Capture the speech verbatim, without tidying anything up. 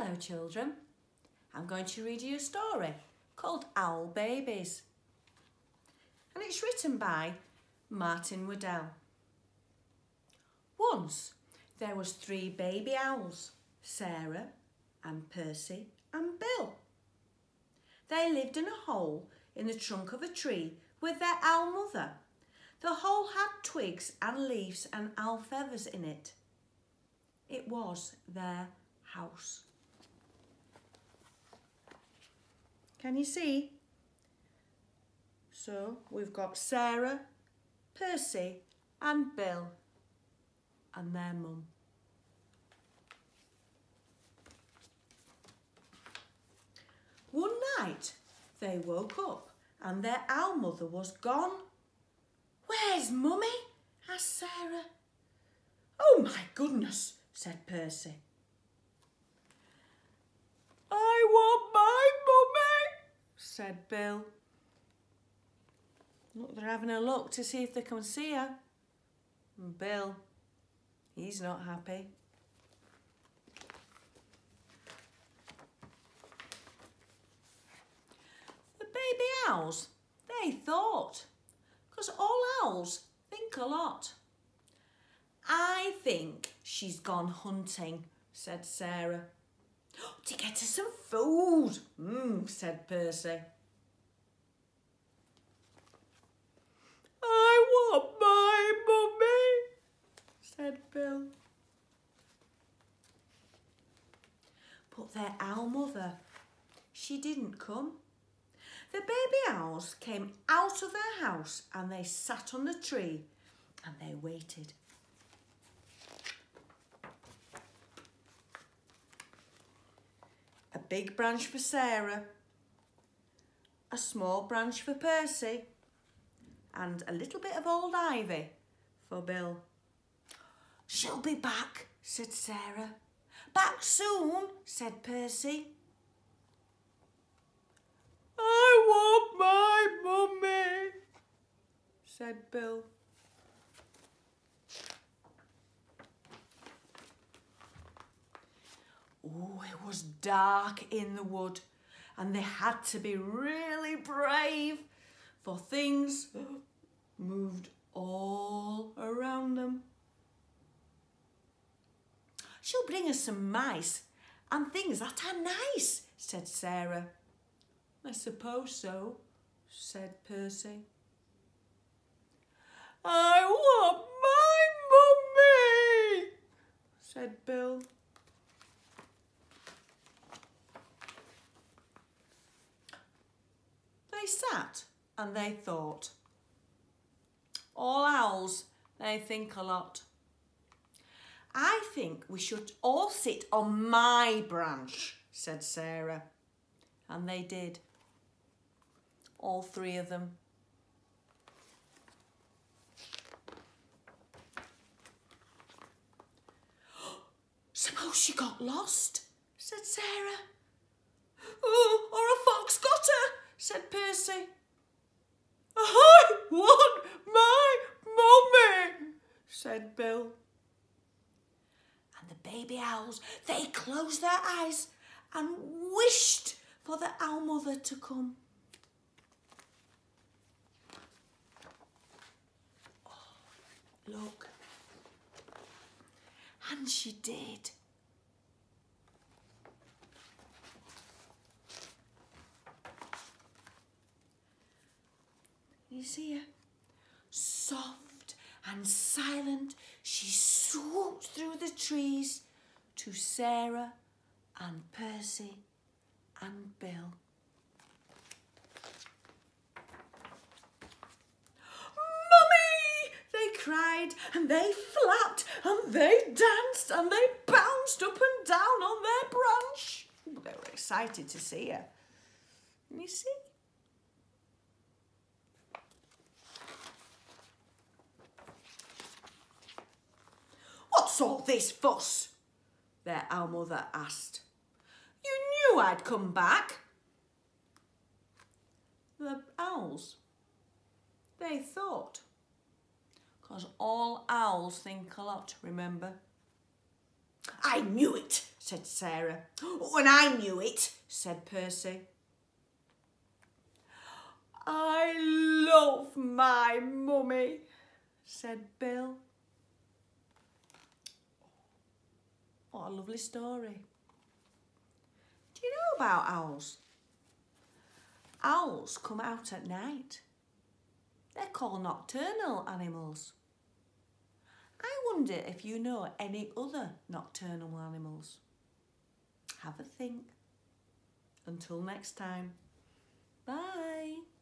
Hello children, I'm going to read you a story called Owl Babies, and it's written by Martin Waddell. Once there was three baby owls, Sarah and Percy and Bill. They lived in a hole in the trunk of a tree with their owl mother. The hole had twigs and leaves and owl feathers in it. It was their house. Can you see? So we've got Sarah, Percy and Bill and their mum. One night they woke up and their owl mother was gone. "Where's Mummy?" asked Sarah. "Oh my goodness," said Percy. "I want my mummy," said Bill. Look, they're having a look to see if they can see her. And Bill, he's not happy. The baby owls, they thought, because all owls think a lot. "I think she's gone hunting," said Sarah. "To get her some food," mm, said Percy. "I want my mummy," said Bill. But their owl mother, she didn't come. The baby owls came out of their house and they sat on the tree and they waited. A big branch for Sarah, a small branch for Percy, and a little bit of old ivy for Bill. "She'll be back," said Sarah. "Back soon," said Percy. "I want my mummy," said Bill. Oh, it was dark in the wood and they had to be really brave, for things moved all around them. "She'll bring us some mice and things that are nice," said Sarah. "I suppose so," said Percy. "I want my mummy," said Bill. They sat and they thought. All owls, they think a lot. "I think we should all sit on my branch," said Sarah. And they did. All three of them. "Suppose she got lost," said Sarah. "Oh, or a fox got her," said Percy. "I want my mummy," said Bill. And the baby owls, they closed their eyes and wished for the owl mother to come. Oh, look. And she did. You see her? Soft and silent, she swooped through the trees to Sarah and Percy and Bill. "Mummy!" they cried, and they flapped and they danced and they bounced up and down on their branch. They were excited to see her. You see? "What's all this fuss?" their owl mother asked. "You knew I'd come back." The owls, they thought, because all owls think a lot, remember? "I knew it," said Sarah. Oh, and I knew it, said Percy. I love my mummy, said Bill. What a lovely story. Do you know about owls? Owls come out at night. They're called nocturnal animals. I wonder if you know any other nocturnal animals. Have a think. Until next time. Bye.